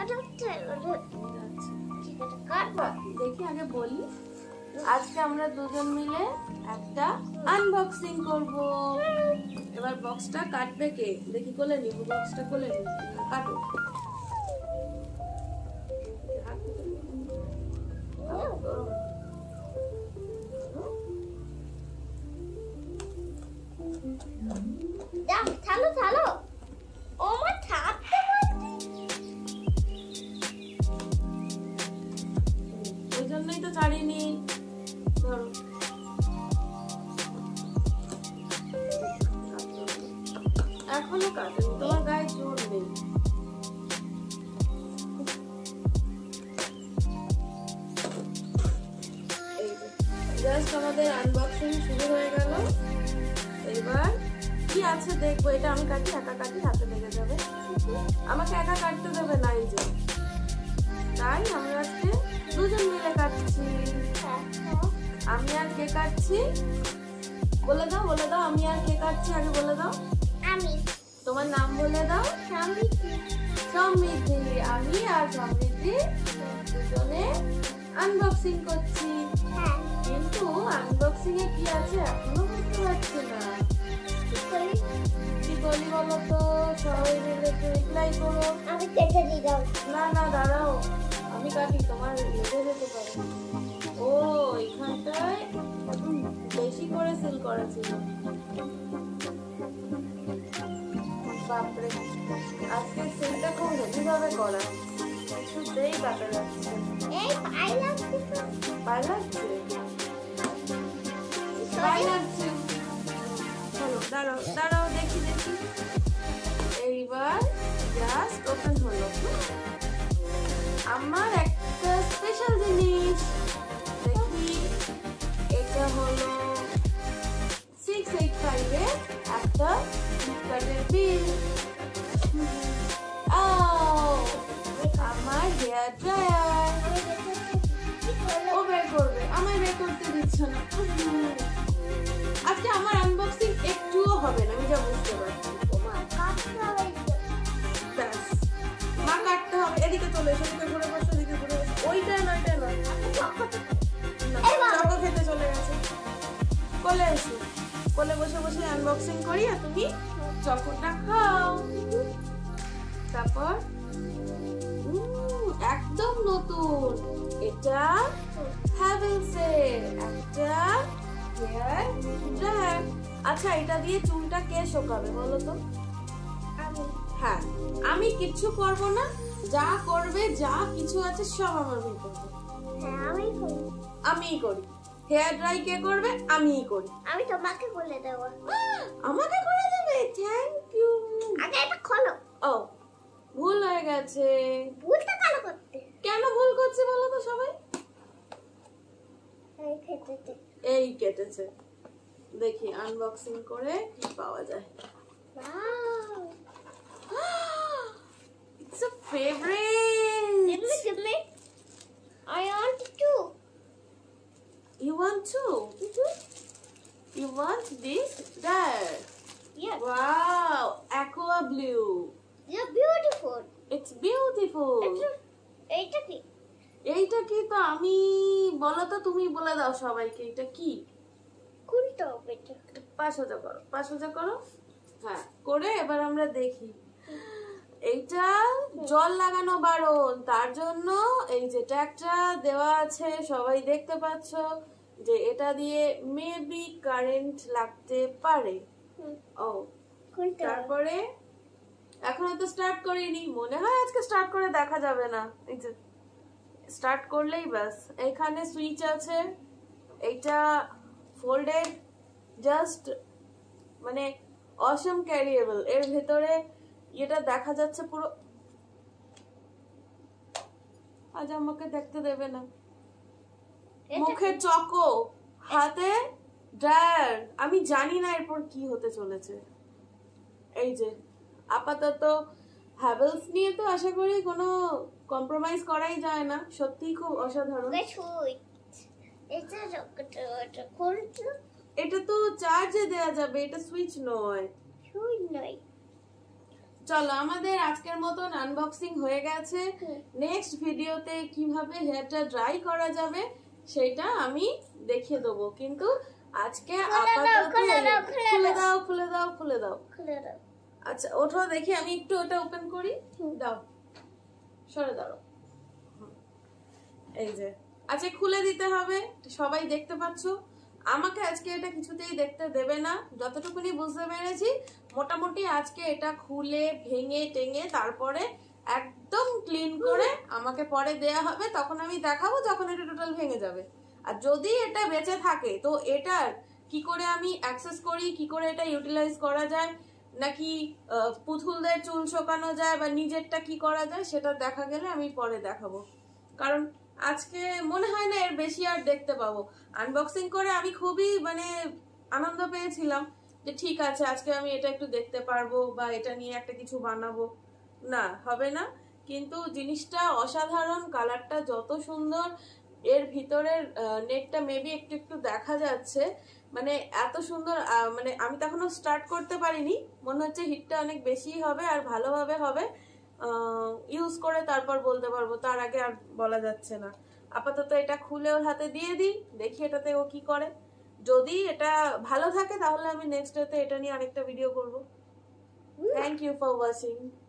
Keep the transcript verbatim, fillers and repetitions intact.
দেখি আগে বলি, আজকে আমরা দুজন মিলে একটা আনবক্সিং করব। এবার বক্সটা কাটবে কে? দেখি কোলে নিব, বক্সটা কোলে নিব, কাটো। থালো থালো ও মা থাকতে ওই জন্যই তো ছাড়িনি। ধরো এখনো কাটেনি, তোমার গায়ে জোর নেই। জাস্ট আমাদের আনবক্সিং শুরু হয়ে গেল। এবার কি আছে দেখবো। এটা আমি কাটি, একা কাটি, হাতে লেগে যাবে। আমাকে একা কাটতে দেবে না, এই যে তাই আমরা আজকে দুজন মিলে কাটছি। আমি আর কে কাটছি বলে দাও, বলে দাও আমি আর কে কাটছি আগে বলে দাও। আমি। তোমার নাম বলে দাও। সমৃদ্ধি। সমৃদ্ধি। আমি আর সমৃদ্ধি দুজনে আনবক্সিং করছি। কিন্তু আনবক্সিং এ কি আছে এখনো বুঝতে পারছি না। কি বলি বলো তো, সবাই মিলে একটু রিপ্লাই করো। আমি কেটে দিয়ে দাও। না না দাঁড়াও, আমি কাটি, তোমার লেগে যেতে পারে। ও এখানটায় বেশি করে সিল করা ছিল। বাপরে, আজকে সিলটা খুব হেভি ভাবে করা, কিছুতেই কাটা যাচ্ছে। এই পাই লাগছে, পাই লাগছে, পাই লাগছে। চলো দাঁড়াও দাঁড়াও দেখি দেখি। এইবার জাস্ট ওপেন হলো। আমার একটা স্পেশাল জিনিস দেখি। এটা হলো সিক্স এইট ফাইভ এর একটা ফ্লিপকার্টের বিল। আমার হেয়ার ড্রায়ার। ও বের করবে, আমায় বের করতে দিচ্ছে না। আজকে আমার আনবক্সিং একটুও হবে না, আমি যা বুঝতে পারছি। মা কাটতে হবে। এদিকে চলে এসো, এদিকে ঘুরে বসো, এদিকে ঘুরে বসো। ওইটা নয়, এটা নয়, চকো খেতে চলে গেছে। কোলে এসো, কোলে বসে বসে আনবক্সিং করি আর তুমি চকোটা খাও। তারপর একদম নতুন, এটা হ্যাভেলসের একটা হেয়ার ড্রায়ার। আচ্ছা, এটা দিয়ে চুলটা কে শোকাবে বলো তো? আমি। হ্যাঁ, আমি কিচ্ছু করব না, যা করবে যা কিছু আছে সব আমার ভাই করবে। হ্যাঁ আমি করি। আমিই করি। হেয়ার ড্রাই কে করবে? আমিই করি। আমি তোমাকে বলে দেব। আমাকে করে দেবে? Thank you. আগে এটা খোলো। ও ভুল হয়ে গেছে। ভুলটা কেন করতে? কেন ভুল করছে বলো তো সবাই? এই কেটেছে। এই কেটেছে। দেখি আনবক্সিং করে কি পাওয়া যায়। Wow, it's a favorite. give me, give me. I want to. You want to? Mm-hmm. You want this? There. Yes. Wow, aqua blue. You're beautiful. It's beautiful. এইটা কি? এইটা কি তো আমি বলো তো, তুমি বলে দাও সবাইকে এটা কি। কোনটা এটা? পাঁচ হাজার করো, পাঁচ হাজার করো। হ্যাঁ করে এবার আমরা দেখি। এইটা জল লাগানো বারণ, তার জন্য এই যে ট্যাগটা দেওয়া আছে, সবাই দেখতে পাচ্ছ যে এটা দিয়ে মেবি কারেন্ট লাগতে পারে। ও তারপরে এখনো তো স্টার্ট করিনি, মনে হয় আজকে স্টার্ট করে দেখা যাবে না। এই যে স্টার্ট করলেই ব্যাস। এখানে সুইচ আছে, এইটা ফোল্ডেড, জাস্ট মানে অসম ক্যারিয়েবল। এর ভেতরে এটা দেখা যাচ্ছে পুরো। আজ আমাকে দেখতে দেবে না। মুখে চকো, হাতে ড্রায়ার। আমি জানি না এরপর কি হতে চলেছে। এই যে আপাতত হ্যাভেলস নিয়ে তো আশা করি কোনো কম্প্রোমাইজ করাই যায় না, সত্যিই খুব অসাধারণ। এটা তো চার্জে দেয়া যাবে, এটা সুইচ নয়। সুইচ নয়, চলো আমাদের আজকের মতন আনবক্সিং হয়ে গেছে। নেক্সট ভিডিওতে কিভাবে হেয়ারটা ড্রাই করা যাবে সেটা আমি দেখিয়ে দেবো, কিন্তু আজকে আপাতত খুলে দাও খুলে দাও খুলে দাও খুলে দাও। আচ্ছা ওঠো দেখি, আমি একটু ওটা ওপেন করি, দাও সরে দাও। এই যে আচ্ছা খুলে দিতে হবে, সবাই দেখতে পাচ্ছো। আমাকে আজকে এটা কিছুতেই দেখতে দেবে না, যতটুকুনি বুঝতে পেরেছি মোটামুটি আজকে এটা খুলে ভেঙে টেঙে তারপরে একদম ক্লিন করে আমাকে পরে দেয়া হবে, তখন আমি দেখাবো যখন এটা টোটাল ভেঙে যাবে। আর যদি এটা বেঁচে থাকে তো এটার কি করে আমি অ্যাক্সেস করি, কি করে এটা ইউটিলাইজ করা যায়, নাকি পুতুলদের চুল শোকানো যায় বা নিজেরটা কি করা যায় সেটা দেখা গেলে আমি পরে দেখাবো, কারণ আজকে মনে হয় না এর বেশি আর দেখতে পাবো। আনবক্সিং করে আমি খুবই মানে আনন্দ পেয়েছিলাম যে ঠিক আছে আজকে আমি এটা একটু দেখতে পারবো বা এটা নিয়ে একটা কিছু বানাবো, না হবে না। কিন্তু জিনিসটা অসাধারণ, কালারটা যত সুন্দর, এর ভিতরের নেটটা মেবি একটু একটু দেখা যাচ্ছে, মানে এত সুন্দর। মানে আমি তো এখনো স্টার্ট করতে পারিনি, মনে হচ্ছে হিটটা অনেক বেশি হবে আর ভালোভাবে হবে, ইউজ করে তারপর বলতে পারবো, তার আগে আর বলা যাচ্ছে না। আপাতত এটা খুলে ওর হাতে দিয়ে দিই, দেখি এটাতে ও কি করে। যদি এটা ভালো থাকে তাহলে আমি নেক্সট ডেতে এটা নিয়ে আরেকটা ভিডিও করবো। Thank you for watching.